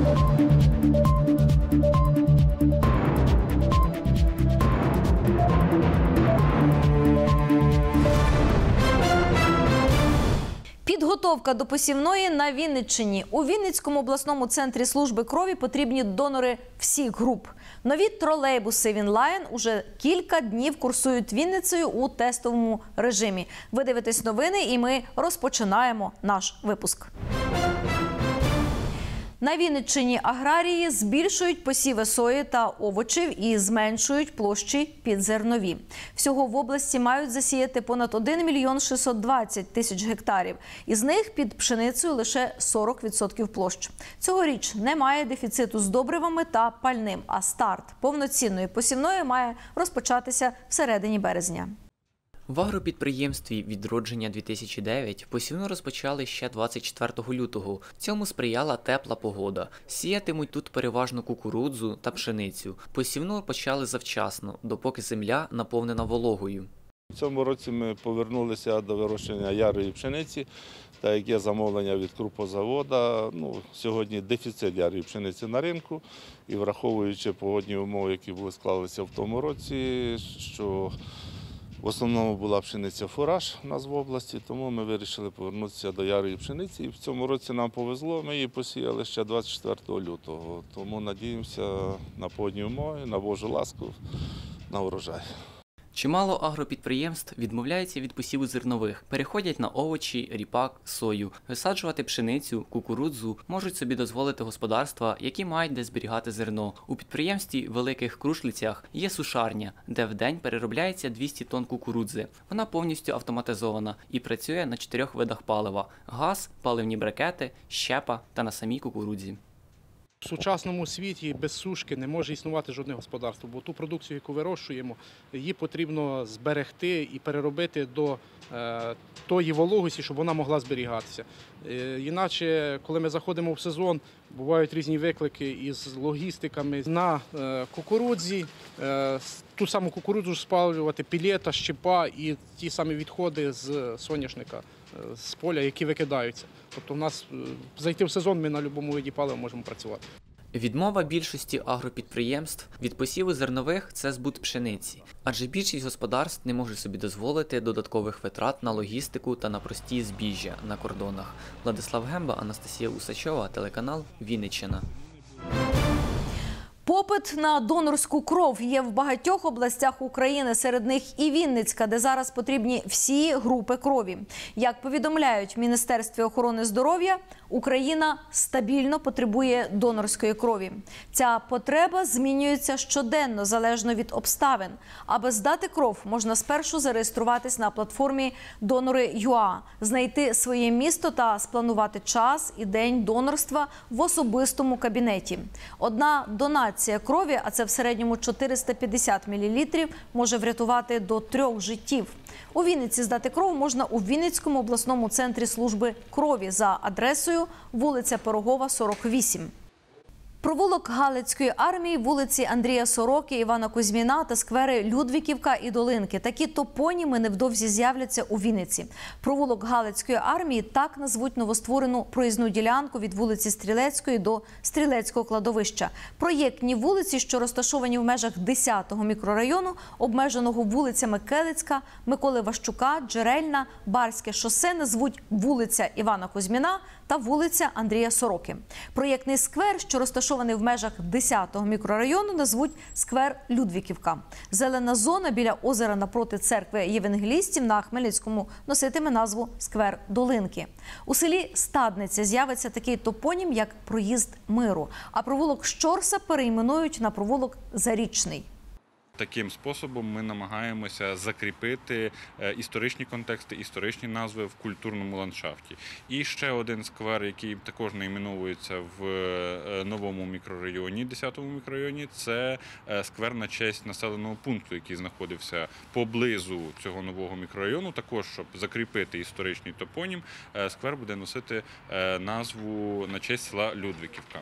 Підготовка до посівної на Вінниччині. У Вінницькому обласному центрі служби крові потрібні донори всіх груп. Нові тролейбуси «Вінлайн» уже кілька днів курсують Вінницею у тестовому режимі. Ви дивитесь новини і ми розпочинаємо наш випуск. На Вінниччині аграрії збільшують посіви сої та овочів і зменшують площі під зернові. Всього в області мають засіяти понад 1 мільйон 620 тисяч гектарів. Із них під пшеницею лише 40% площ. Цьогоріч немає дефіциту з добривами та пальним, а старт повноцінної посівної має розпочатися всередині березня. В агропідприємстві «Відродження-2009» посівну розпочали ще 24 лютого. Цьому сприяла тепла погода. Сіятимуть тут переважно кукурудзу та пшеницю. Посівну почали завчасно, допоки земля наповнена вологою. В цьому році ми повернулися до вирощення ярої пшениці, та як є замовлення від крупозаводу. Сьогодні дефіцит ярої пшениці на ринку, і враховуючи погодні умови, які склалися в тому році, що в основному була пшениця фураж у нас в області, тому ми вирішили повернутися до ярої пшениці. І в цьому році нам повезло, ми її посіяли ще 24 лютого. Тому надіємося на погодні умови, на Божу ласку, на урожай. Чимало агропідприємств відмовляються від посіву зернових, переходять на овочі, ріпак, сою. Висаджувати пшеницю, кукурудзу можуть собі дозволити господарства, які мають де зберігати зерно. У підприємстві Великих Крушлицях є сушарня, де в день переробляється 200 тонн кукурудзи. Вона повністю автоматизована і працює на 4 видах палива – газ, паливні брикети, щепа та на самій кукурудзі. В сучасному світі без сушки не може існувати жодне господарство, бо ту продукцію, яку вирощуємо, її потрібно зберегти і переробити до тої вологості, щоб вона могла зберігатися. Іначе, коли ми заходимо в сезон, бувають різні виклики із логістиками. На кукурудзі, ту саму кукурудзу спалювати, пілета, щепа і ті самі відходи з соняшника, з поля, які викидаються. Тобто у нас зайти в сезон, ми на будь-якому виді палива можемо працювати. Відмова більшості агропідприємств від посіву зернових – це збут пшениці. Адже більшість господарств не може собі дозволити додаткових витрат на логістику та на прості збіжжя на кордонах. Владислав Гемба, Анастасія Усачова, телеканал «Вінниччина». Попит на донорську кров є в багатьох областях України, серед них і Вінницька, де зараз потрібні всі групи крові. Як повідомляють в Міністерстві охорони здоров'я, Україна стабільно потребує донорської крові. Ця потреба змінюється щоденно, залежно від обставин. Аби здати кров, можна спершу зареєструватись на платформі «Донори.ua», знайти своє місто та спланувати час і день донорства в особистому кабінеті. Одна донація крові, а це в середньому 450 мл, може врятувати до 3 життів. У Вінниці здати кров можна у Вінницькому обласному центрі служби крові за адресою вулиця Пирогова, 48. Провулок Галицької армії, вулиці Андрія Сороки, Івана Кузьміна та сквери Людвіківка і Долинки. Такі топоніми невдовзі з'являться у Вінниці. Провулок Галицької армії – так назвуть новостворену проїзну ділянку від вулиці Стрілецької до Стрілецького кладовища. Проєктні вулиці, що розташовані в межах 10-го мікрорайону, обмеженого вулицями Келицька, Миколи Ващука, Джерельна, Барське шосе, назвуть вулиця Івана Кузьміна та вулиця Андрія Сороки. Проєктний сквер, що розташований в межах 10-го мікрорайону, назвуть сквер Людвіківка. Зелена зона біля озера напроти церкви євангелістів на Хмельницькому носитиме назву сквер Долинки. У селі Стадниця з'явиться такий топонім, як проїзд Миру, а провулок Щорса перейменують на провулок Зарічний. Таким способом ми намагаємося закріпити історичні контексти, історичні назви в культурному ландшафті. І ще один сквер, який також найменовується в новому мікрорайоні, 10-му мікрорайоні, це сквер на честь населеного пункту, який знаходився поблизу цього нового мікрорайону. Також, щоб закріпити історичний топонім, сквер буде носити назву на честь села Людвіківка.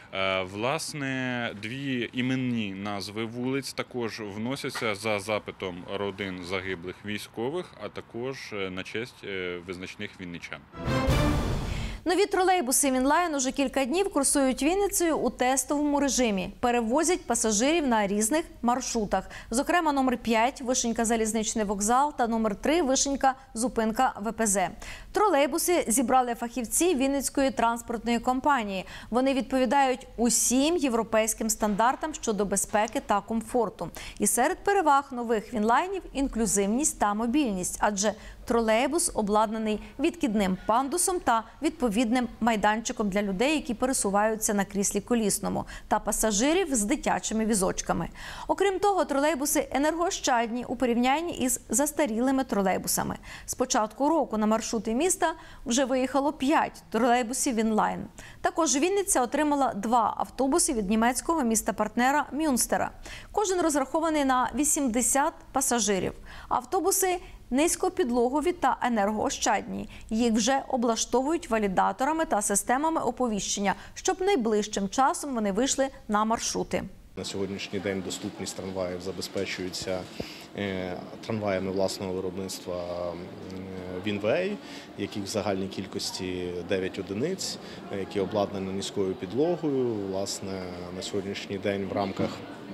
Власне, 2 іменні назви вулиць також вносяться за запитом родин загиблих військових, а також на честь визначних вінничан. Нові тролейбуси Вінлайн уже кілька днів курсують Вінницею у тестовому режимі. Перевозять пасажирів на різних маршрутах. Зокрема, номер 5 – Вишенька-Залізничний вокзал та номер 3 – Вишенька-Зупинка ВПЗ. Тролейбуси зібрали фахівці Вінницької транспортної компанії. Вони відповідають усім європейським стандартам щодо безпеки та комфорту. І серед переваг нових Вінлайнів – інклюзивність та мобільність, адже тролейбус обладнаний відкидним пандусом та відповідним майданчиком для людей, які пересуваються на кріслі колісному, та пасажирів з дитячими візочками. Окрім того, тролейбуси енергоощадні у порівнянні із застарілими тролейбусами. З початку року на маршрути міста вже виїхало 5 тролейбусів Вінлайн. Також Вінниця отримала 2 автобуси від німецького міста-партнера Мюнстера. Кожен розрахований на 80 пасажирів. Автобуси низькопідлогові та енергоощадні. Їх вже облаштовують валідаторами та системами оповіщення, щоб найближчим часом вони вийшли на маршрути. На сьогоднішній день доступність трамваїв забезпечується трамваями власного виробництва Вінвей, яких в загальній кількості 9 одиниць, які обладнані низькою підлогою. Власне, на сьогоднішній день в рамках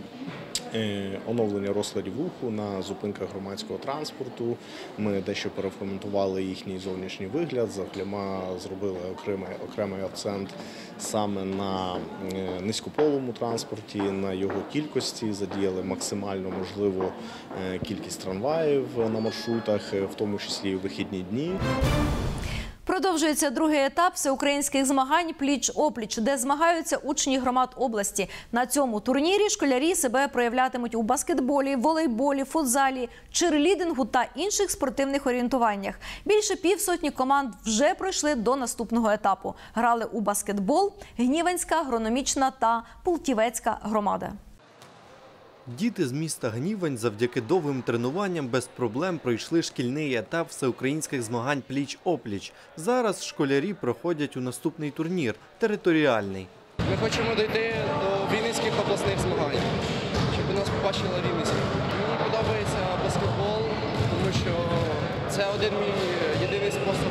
оновлення розкладів руху на зупинках громадського транспорту ми дещо переформатували їхній зовнішній вигляд, зокрема зробили окремий акцент саме на низькополому транспорті, на його кількості, задіяли максимально можливу кількість трамваїв на маршрутах, в тому числі і в вихідні дні. Продовжується другий етап всеукраїнських змагань «Пліч-опліч», де змагаються учні громад області. На цьому турнірі школярі себе проявлятимуть у баскетболі, волейболі, футзалі, черлідингу та інших спортивних орієнтуваннях. Більше півсотні команд вже пройшли до наступного етапу. Грали у баскетбол Гніванська, Агрономічна та Пултівецька громади. Діти з міста Гнівань завдяки довгим тренуванням без проблем пройшли шкільний етап всеукраїнських змагань «Пліч-опліч». Зараз школярі проходять у наступний турнір – територіальний. Ми хочемо дійти до Вінницьких обласних змагань, щоб нас побачила Вінниця. Мені подобається баскетбол, тому що це один мій єдиний спосіб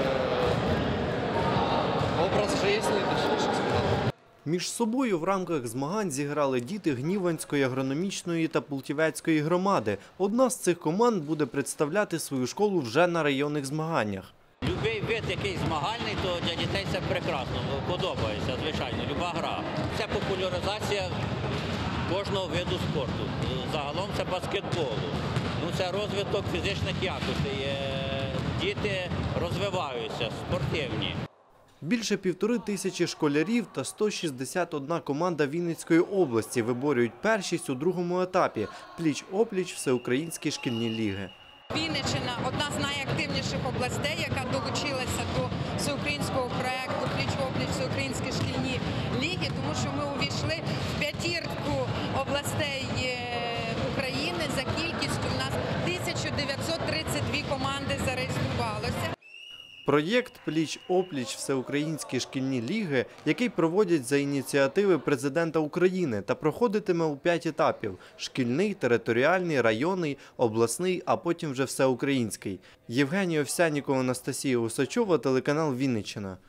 образ життя, точніше сказати. Між собою в рамках змагань зіграли діти Гніванської, Агрономічної та Пултівецької громади. Одна з цих команд буде представляти свою школу вже на районних змаганнях. Любий вид, який змагальний, то для дітей це прекрасно, подобається, звичайно, люба гра. Це популяризація кожного виду спорту. Загалом це баскетболу. Це розвиток фізичних якостей. Діти розвиваються, спортивні. Більше 1500 школярів та 161 команда Вінницької області виборюють першість у другому етапі – Пліч-опліч всеукраїнські шкільні ліги. Вінниччина – одна з найактивніших областей, яка долучилася до всеукраїнського проєкту «Пліч-опліч всеукраїнські шкільні ліги», тому що ми увійшли в п'ятірку областей України за кількістю. У нас 1932 команди зареєструвалося. Проєкт «Пліч-опліч всеукраїнські шкільні ліги», який проводять за ініціативи президента України та проходитиме у 5 етапів – шкільний, територіальний, районний, обласний, а потім вже всеукраїнський. Євгеній Овсянніков, Анастасія Усачова, телеканал «Вінниччина».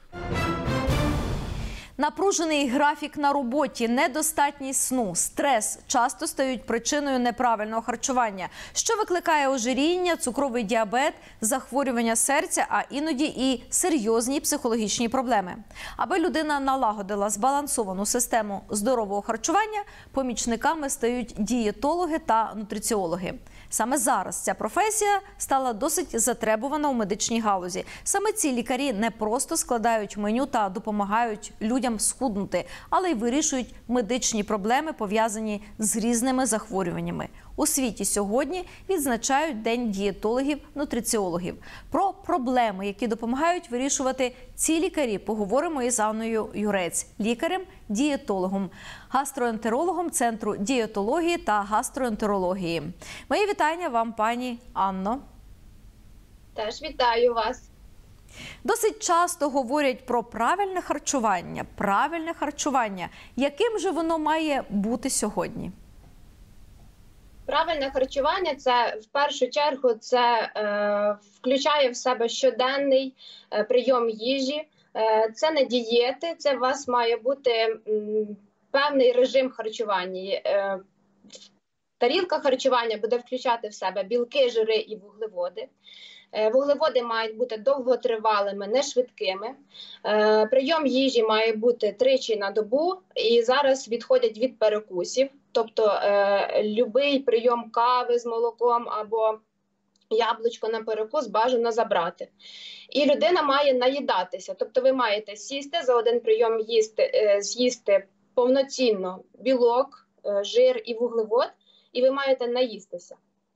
Напружений графік на роботі, недостатність сну, стрес часто стають причиною неправильного харчування, що викликає ожиріння, цукровий діабет, захворювання серця, а іноді і серйозні психологічні проблеми. Аби людина налагодила збалансовану систему здорового харчування, помічниками стають дієтологи та нутриціологи. Саме зараз ця професія стала досить затребувана у медичній галузі. Саме ці лікарі не просто складають меню та допомагають людям схуднути, але й вирішують медичні проблеми, пов'язані з різними захворюваннями. У світі сьогодні відзначають День дієтологів-нутриціологів. Про проблеми, які допомагають вирішувати ці лікарі, поговоримо із Анною Юрець, лікарем-дієтологом, гастроентерологом Центру дієтології та гастроентерології. Мої вітання вам, пані Анно. Теж вітаю вас. Досить часто говорять про правильне харчування. Правильне харчування. Яким же воно має бути сьогодні? Правильне харчування – це в першу чергу включає в себе щоденний прийом їжі, Це не дієти, це у вас має бути певний режим харчування. Тарілка харчування буде включати в себе білки, жири і вуглеводи. Вуглеводи мають бути довготривалими, не швидкими. Прийом їжі має бути 3 на добу, і зараз відходять від перекусів. Тобто будь-який прийом кави з молоком або яблучко на перекус бажано забрати. І людина має наїдатися. Тобто ви маєте сісти, за один прийом з'їсти повноцінно білок, жир і вуглевод, і ви маєте наїстися.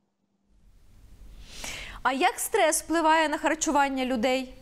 А як стрес впливає на харчування людей?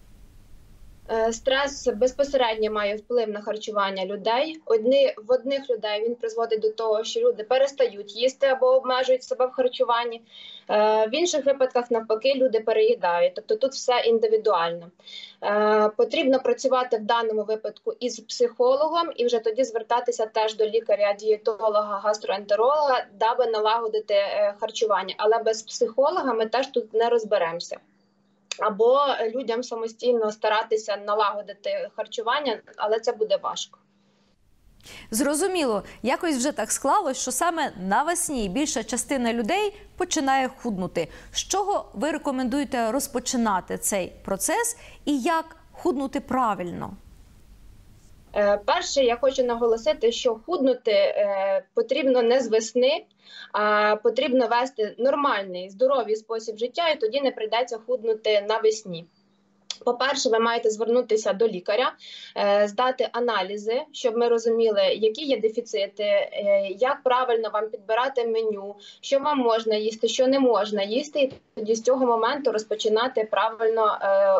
Стрес безпосередньо має вплив на харчування людей. В одних людей він призводить до того, що люди перестають їсти або обмежують себе в харчуванні. В інших випадках, навпаки, люди переїдають. Тобто тут все індивідуально. Потрібно працювати в даному випадку із психологом і вже тоді звертатися теж до лікаря, дієтолога, гастроентеролога, даби налагодити харчування. Але без психолога ми теж тут не розберемося. Або людям самостійно старатися налагодити харчування, але це буде важко. Зрозуміло, якось вже так склалось, що саме навесні більша частина людей починає худнути. З чого ви рекомендуєте розпочинати цей процес і як худнути правильно? Перше, я хочу наголосити, що худнути потрібно не з весни, а потрібно вести нормальний, здоровий спосіб життя, і тоді не прийдеться худнути навесні. По-перше, ви маєте звернутися до лікаря, здати аналізи, щоб ми розуміли, які є дефіцити, як правильно вам підбирати меню, що вам можна їсти, що не можна їсти, і тоді з цього моменту розпочинати правильно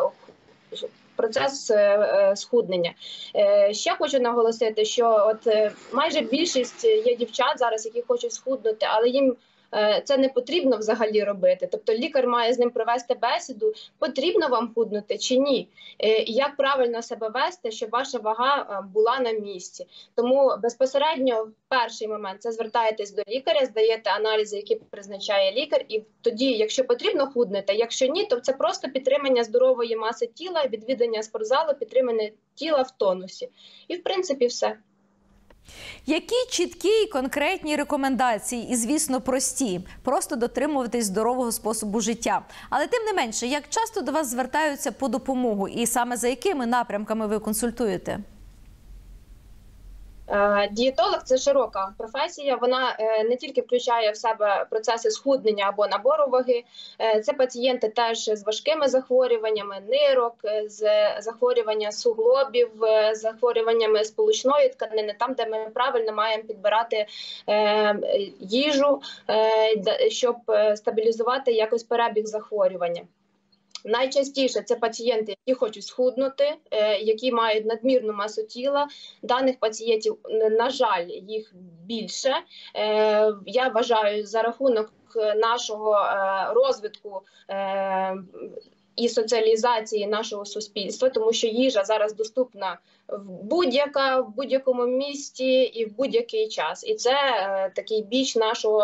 процес схуднення. Ще хочу наголосити, що майже більшість є дівчат зараз, які хочуть схуднути, але їм це не потрібно взагалі робити. Тобто лікар має з ним провести бесіду, потрібно вам худнути чи ні. І як правильно себе вести, щоб ваша вага була на місці. Тому безпосередньо в перший момент це звертаєтесь до лікаря, здаєте аналізи, які призначає лікар, і тоді, якщо потрібно, худнете. Якщо ні, то це просто підтримання здорової маси тіла, відвідання спортзалу, підтримання тіла в тонусі. І в принципі все. Які чіткі і конкретні рекомендації, і, звісно, прості, просто дотримуватись здорового способу життя. Але тим не менше, як часто до вас звертаються по допомогу і саме за якими напрямками ви консультуєте? Дієтолог – це широка професія, вона не тільки включає в себе процеси схуднення або набору ваги, це пацієнти теж з важкими захворюваннями нирок, з захворюванням суглобів, захворюваннями сполучної тканини, там, де ми правильно маємо підбирати їжу, щоб стабілізувати якось перебіг захворювання. Найчастіше це пацієнти, які хочуть схуднути, які мають надмірну масу тіла. Даних пацієнтів, на жаль, їх більше. Я вважаю, за рахунок нашого розвитку і соціалізації нашого суспільства, тому що їжа зараз доступна в будь-якому місті і в будь-який час. І це такий біч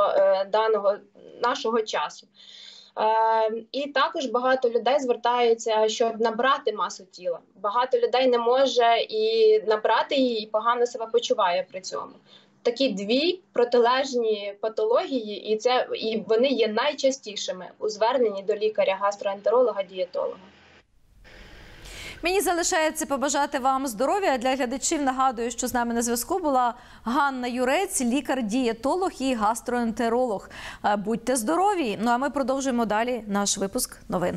нашого часу. І також багато людей звертаються, щоб набрати масу тіла. Багато людей не може і набрати її, і погано себе почуває при цьому. Такі дві протилежні патології, і вони є найчастішими у зверненні до лікаря, гастроентеролога, дієтолога. Мені залишається побажати вам здоров'я. Для глядачів нагадую, що з нами на зв'язку була Ганна Юрець, лікар-дієтолог і гастроентеролог. Будьте здорові! Ну а ми продовжуємо далі наш випуск новин.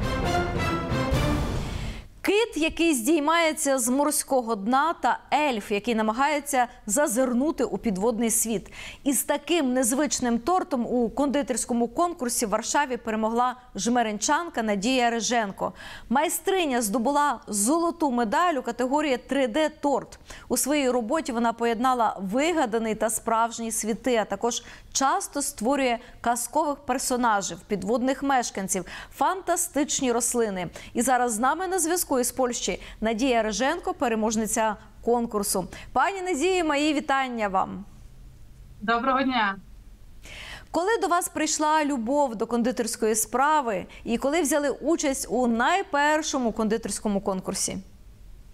Кит, який здіймається з морського дна, та ельф, який намагається зазирнути у підводний світ. Із таким незвичним тортом у кондитерському конкурсі в Варшаві перемогла жмеринчанка Надія Риженко. Майстриня здобула золоту медаль у категорії 3D-торт. У своїй роботі вона поєднала вигаданий та справжній світи, а також часто створює казкових персонажів, підводних мешканців, фантастичні рослини. І зараз з нами на зв'язку із Польщі Надія Риженко, переможниця конкурсу. Пані Надії, мої вітання вам. Доброго дня. Коли до вас прийшла любов до кондитерської справи і коли взяли участь у найпершому кондитерському конкурсі?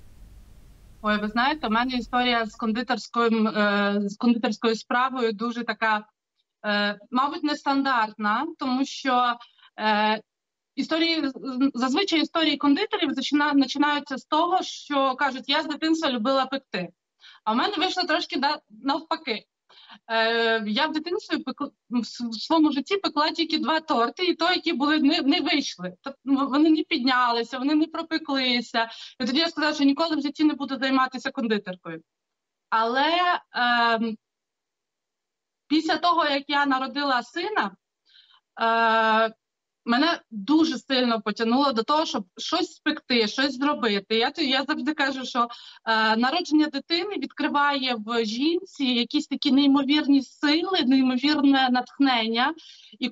Ой, ви знаєте, у мене історія з кондитерською справою дуже така, мабуть, нестандартна, тому що зазвичай історії кондитерів починаються з того, що кажуть, я з дитинства любила пекти. А в мене вийшло трошки навпаки. Я в дитинстві в своєму житті пекла тільки 2 торти, і то, які не вийшли. Тобто вони не піднялися, вони не пропеклися. І тоді я сказала, що ніколи в житті не буду займатися кондитеркою. Але після того, як я народила сина, мене дуже сильно потягнуло до того, щоб щось спекти, щось зробити. Я завжди кажу, що народження дитини відкриває в жінці якісь такі неймовірні сили, неймовірне натхнення. І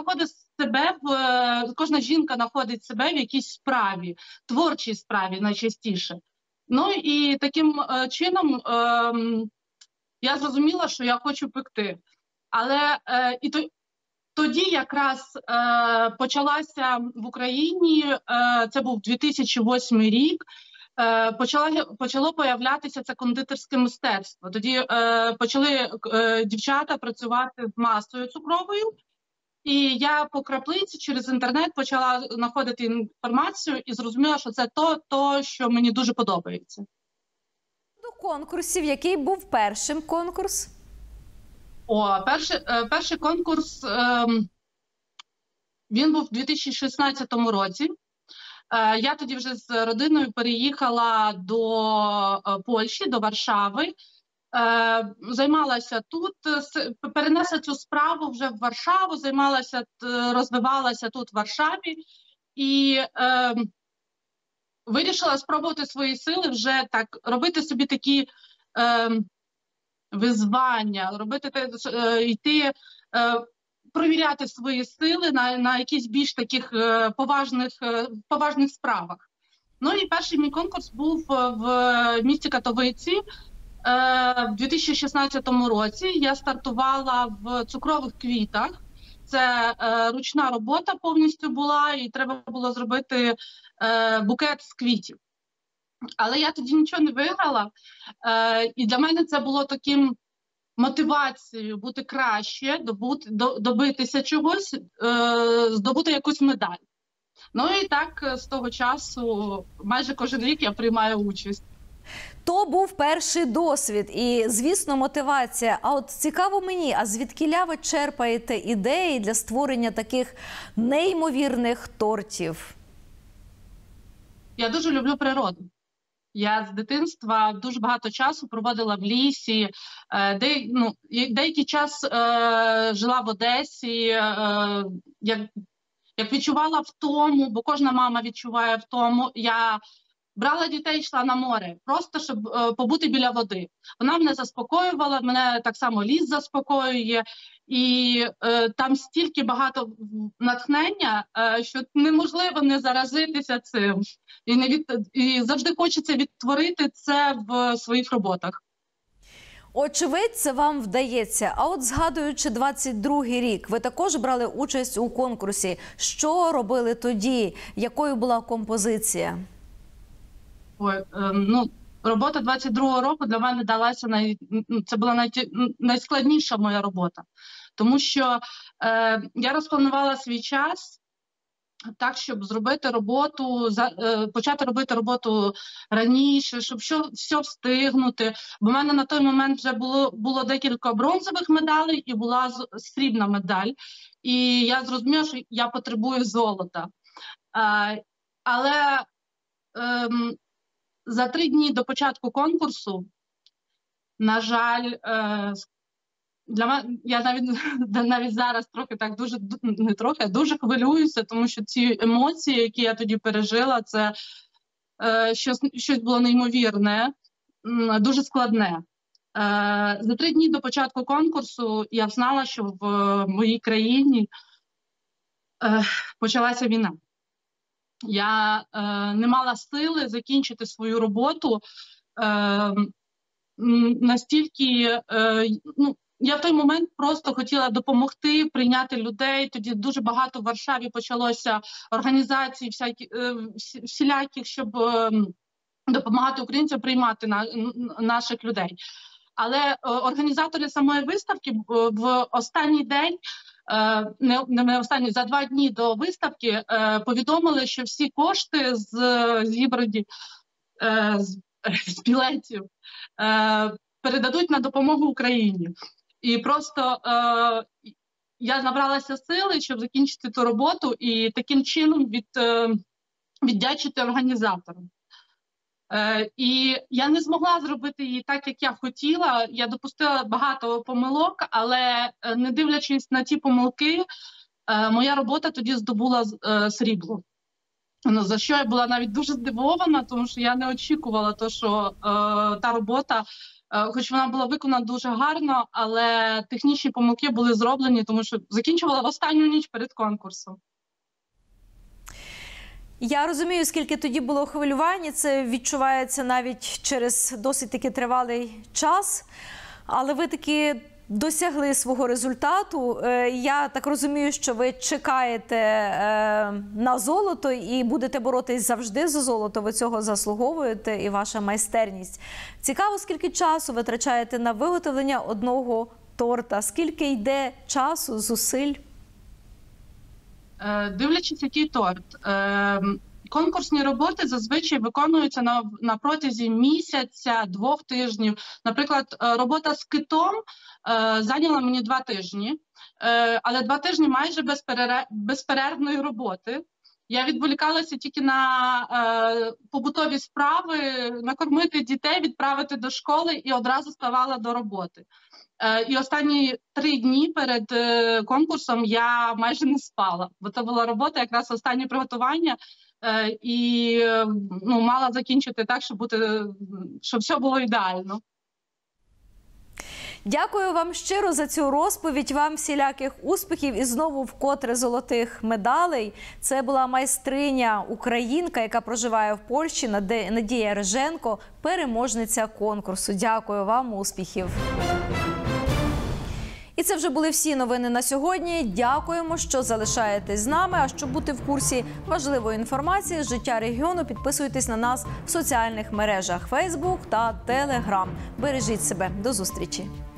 кожна жінка знаходить себе в якійсь справі, творчій справі найчастіше. Ну і таким чином я зрозуміла, що я хочу пекти. Але тоді якраз почалася в Україні, це був 2008 рік, почало появлятися це кондитерське мистецтво. Тоді почали дівчата працювати з масою цукровою, і я по краплиці через інтернет почала знаходити інформацію і зрозуміла, що це то, що мені дуже подобається. До конкурсів, який був першим конкурс? Перший конкурс, він був у 2016 році. Я тоді вже з родиною переїхала до Польщі, до Варшави. Займалася тут, перенесла цю справу вже в Варшаву, розвивалася тут в Варшаві. І вирішила спробувати свої сили вже так, робити собі такі визвання, йти, провіряти свої сили на якісь більш таких поважних справах. Ну і перший мій конкурс був в місті Катовиці в 2016 році. Я стартувала в цукрових квітах. Це ручна робота повністю була, і треба було зробити букет з квітів. Але я тоді нічого не виграла, і для мене це було таким мотивацією бути краще, добитися чогось, здобути якусь медаль. Ну і так з того часу майже кожен рік я приймаю участь. То був перший досвід і, звісно, мотивація. А от цікаво мені, а звідкіля ви черпаєте ідеї для створення таких неймовірних тортів? Я дуже люблю природу. Я з дитинства дуже багато часу проводила в лісі, деякий час жила в Одесі, як відчувала втому, бо кожна мама відчуває втому, я брала дітей, йшла на море, просто щоб побути біля води. Вона мене заспокоювала, мене так само ліс заспокоює, і там стільки багато натхнення, що неможливо не заразитися цим. І завжди хочеться відтворити це в своїх роботах. Очевидь, це вам вдається. А от згадуючи 22-й рік, ви також брали участь у конкурсі. Що робили тоді? Якою була композиція? Робота 22-го року для мене далася, це була найскладніша моя робота. Тому що я розпланувала свій час так, щоб зробити роботу, почати робити роботу раніше, щоб все встигнути. Бо в мене на той момент вже було декілька бронзових медалей і була срібна медаль. І я зрозуміла, що я потребую золота. Але за 3 дні до початку конкурсу, на жаль, для мене, я навіть зараз дуже хвилююся, тому що ці емоції, які я тоді пережила, це щось було неймовірне, дуже складне. За 3 дні до початку конкурсу я знала, що в моїй країні почалася війна. Я не мала сили закінчити свою роботу настільки, я в той момент просто хотіла допомогти, прийняти людей. Тоді дуже багато в Варшаві почалося організацій всіляких, щоб допомагати українцям приймати наших людей. Але організатори самої виставки в останній день, не останній, за 2 дні до виставки повідомили, що всі кошти зібрані з білетів передадуть на допомогу Україні. І просто я набралася сили, щоб закінчити ту роботу і таким чином віддячити організаторам. І я не змогла зробити її так, як я хотіла. Я допустила багато помилок, але не дивлячись на ті помилки, моя робота тоді здобула срібло. За що я була навіть дуже здивована, тому що я не очікувала, що та робота, хоч вона була виконана дуже гарно, але технічні помилки були зроблені, тому що закінчувала в останню ніч перед конкурсом. Я розумію, скільки тоді було хвилювання, це відчувається навіть через досить таки тривалий час, але ви таки досягли свого результату. Я так розумію, що ви чекаєте на золото і будете боротись завжди за золото, ви цього заслуговуєте і ваша майстерність. Цікаво, скільки часу ви витрачаєте на виготовлення одного торта, скільки йде часу, зусиль? Дивлячись, який торт. Конкурсні роботи зазвичай виконуються на протязі місяця, 2 тижнів. Наприклад, робота з китом зайняла мені 2 тижні, але 2 тижні майже безперервної роботи. Я відволікалася тільки на побутові справи, накормити дітей, відправити до школи і одразу ставала до роботи. І останні 3 дні перед конкурсом я майже не спала, бо це була робота, якраз останнє приготування, і мала закінчити так, щоб все було ідеально. Дякую вам щиро за цю розповідь, вам всіляких успіхів і знову вкотре золотих медалей. Це була майстриня українка, яка проживає в Польщі, Надія Риженко, переможниця конкурсу. Дякую вам, успіхів! І це вже були всі новини на сьогодні. Дякуємо, що залишаєтесь з нами. А щоб бути в курсі важливої інформації з життя регіону, підписуйтесь на нас в соціальних мережах Facebook та Telegram. Бережіть себе. До зустрічі!